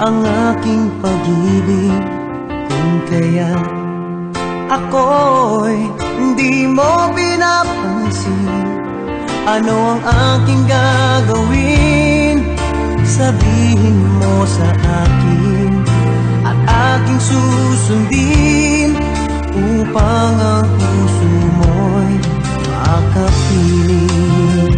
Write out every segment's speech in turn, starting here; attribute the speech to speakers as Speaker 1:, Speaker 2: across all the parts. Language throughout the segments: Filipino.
Speaker 1: ang aking pag-ibig, kung kaya ako'y hindi mo pinapansin. Ano ang aking gagawin? Sabihin mo sa akin at aking susundin, upang ang puso mo'y makapiling.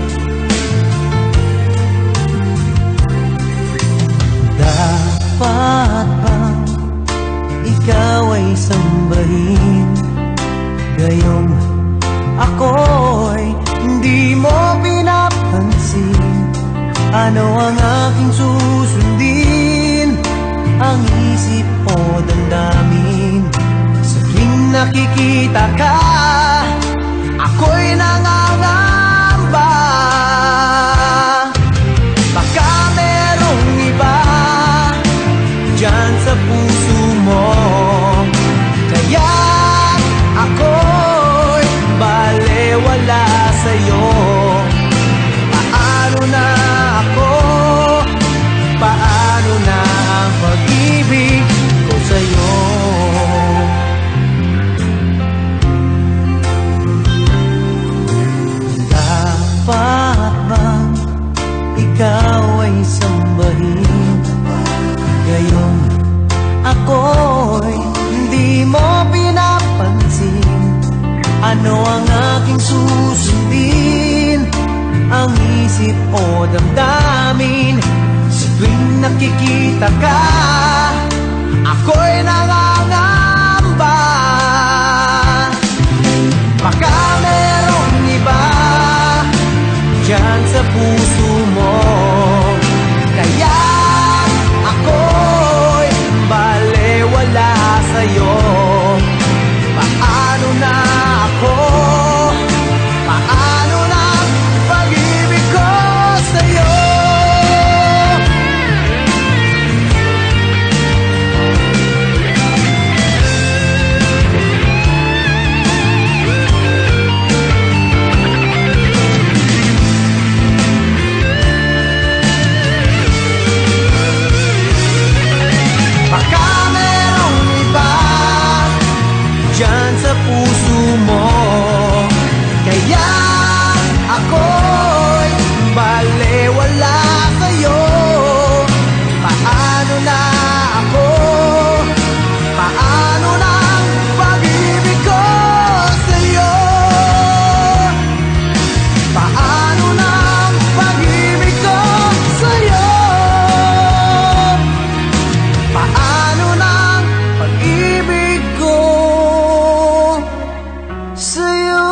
Speaker 1: Dapat bang ikaw ay sambahin, gayong ako'y hindi mo pinapansin? Ano ang aking susundin? Ang isip o damdamin? Sa tuwing nakikita ka, ako'y nangangamba. Baka merong iba dyan sa puso mo, kaya ako'y balewala sa'yo. Paano na ako? Paano na ang pag-ibig ko sa'yo? Dapat bang ikaw ay sambahin, gayong ako'y hindi mo pinapansin? Ano ang aking susundin? Ang isip o damdamin? Sa tuwing nakikita ka, ako'y nangangamba. Baka merong iba dyan sa puso mo, kaya ako'y balewala sa'yo. Paano na ako? Paano na pag-ibig ko sa'yo? Baka merong iba dyan sa puso mo, kaya ako'y balewala sa'yo. Paano na ako? Paano na ang pag-ibig ko sa'yo? Paano na ang pag-ibig ko sa'yo? Paano na ang pag-ibig ko sa'yo?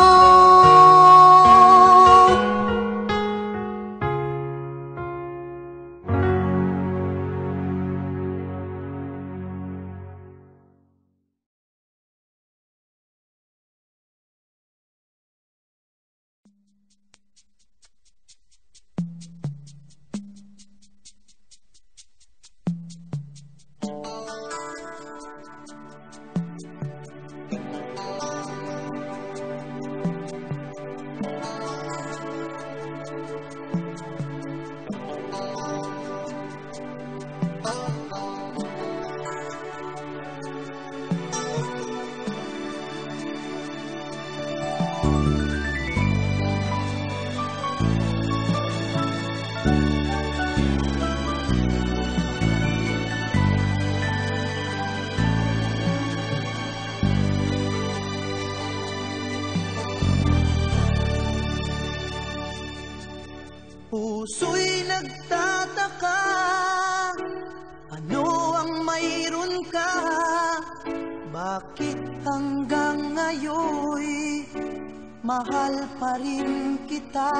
Speaker 1: Puso'y nagtataka, ano ang mayroon ka? Bakit hanggang ngayon mahal pa rin kita?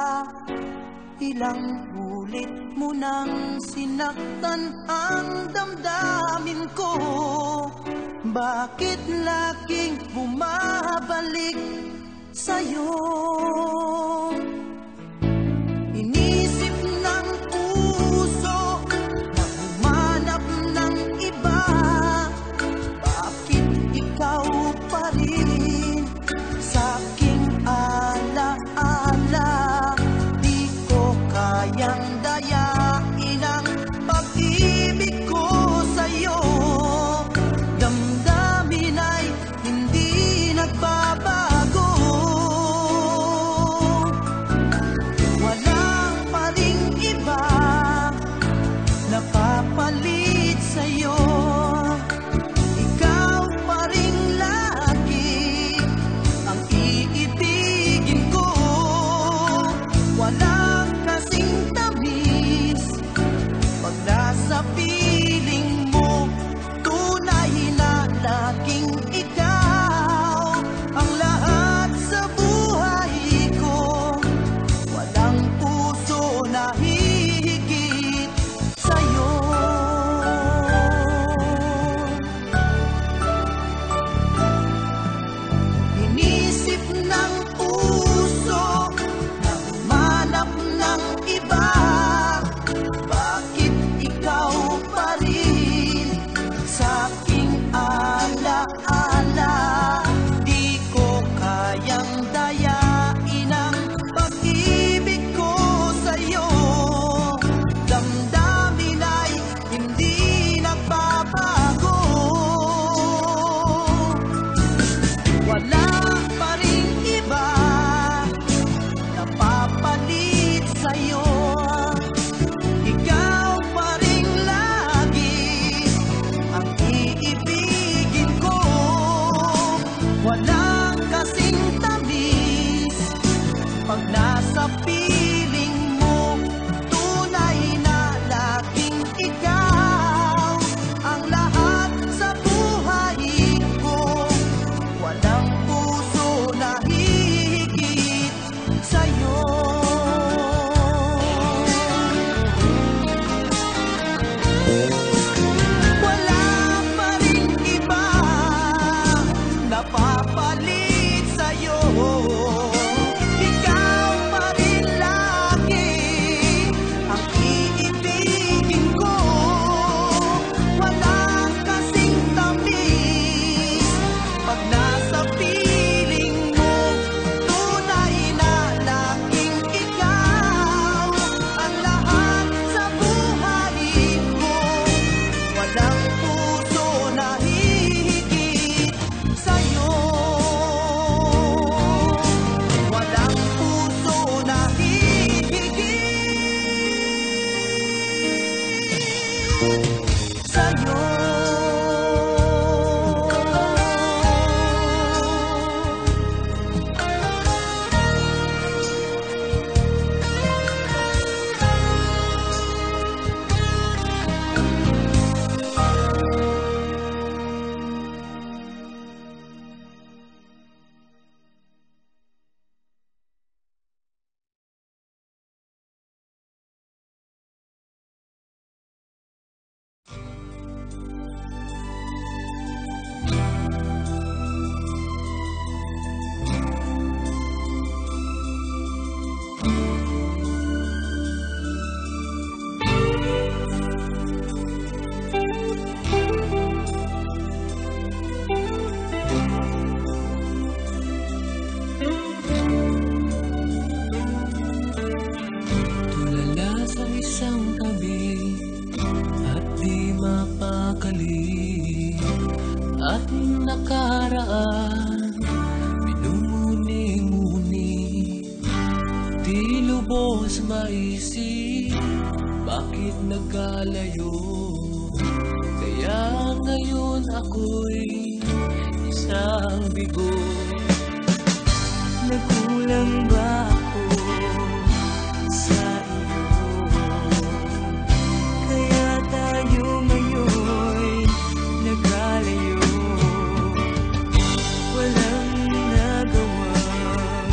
Speaker 1: Ilang ulit mo nang sinaktan ang damdamin ko. Bakit laging bumabalik sa'yo? Inisip ng puso na humanap ng iba. Bakit ikaw pa rin sa'king alaala? Di ko kayang dayain ang pag-ibig sa'yo.
Speaker 2: At nakaraan, minumuni-muni, di lubos maisip, bakit nagkalayo? Kaya ngayon ako'y isang bigo.
Speaker 1: Nagkulang ba ako sa iyo? Kaya tayo ngayon'y nagkalayo. Walang nagawang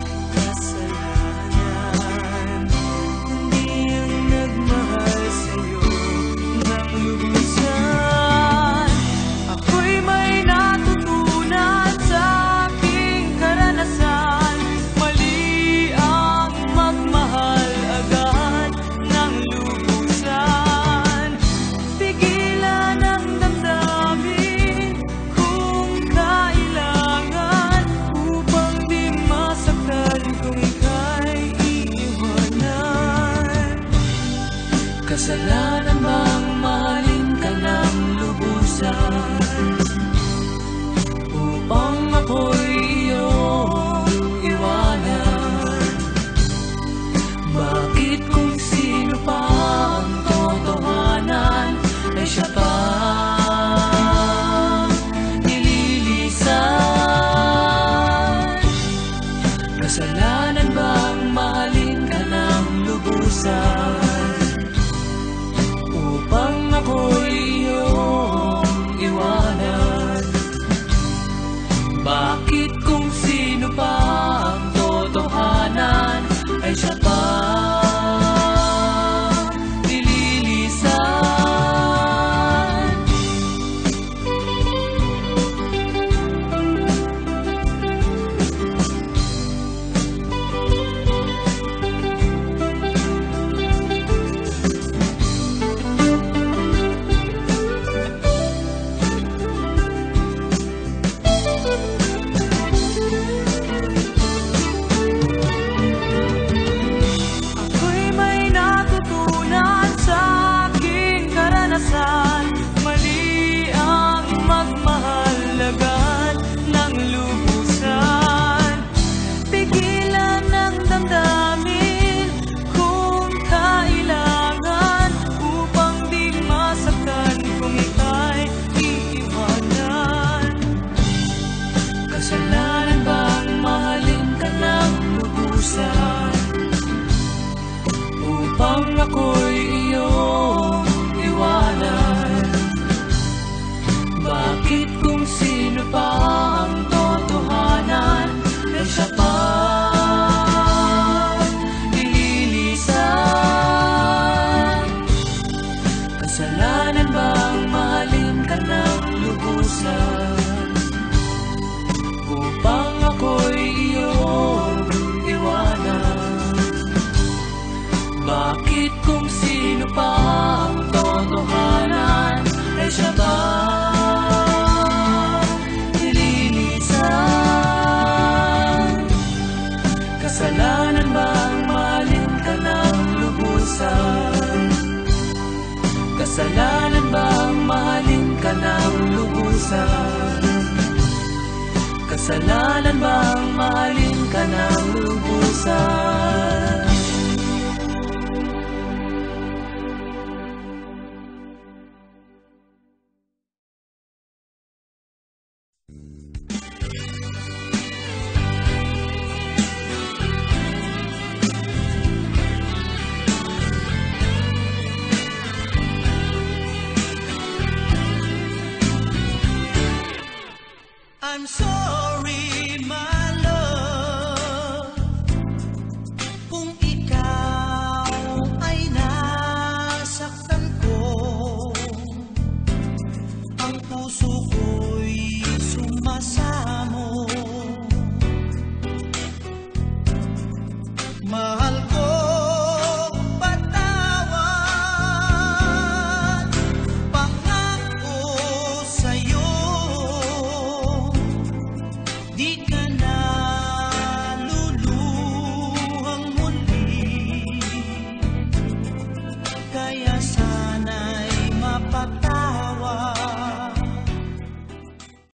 Speaker 1: kasalanan, hindi ang nagmahal sa'yo ng lubusan. Ako'y may natutunan sa aking karanasan. Mali ang magmahal agad ng lubusan. Pigilan ang damdamin kung kailangan, upang di masaktan kung ika'y iiwanan.
Speaker 2: Kasalanan bang mahalin ka ng lubusan, upang ako'y iyong iwanan? Bakit kung sino pa ang totohanan ay siya pa nililisan? Kasalanan bang mahalin ka ng lubusan, upang ako'y iyong iwanan? Bakit kung sino pa ang totohanan ay siya pa nililisan?
Speaker 1: Ako'y may natutunan sa aking karanasan. Mali ang magmahal agad ng lubusan. Pigilan ang damdamin kung kailangan, upang di masaktan kung ika'y iiwanan.
Speaker 2: Kasalanan bang mahalin ka ng lubusan, upang ako'y iyong iwanan? Bakit kung sino pa ang totohanan ay siya pa nililisan? Kasalanan bang mahalin ka ng lubusan, upang ako'y iyong iwanan? Bakit kung sino pa ang totohanan ay siya pa nililisan? Kasalanan bang mahalin ka ng lubusan? Kasalanan bang mahalin ka ng lubusan? Kasalanan bang mahalin ka ng lubusan?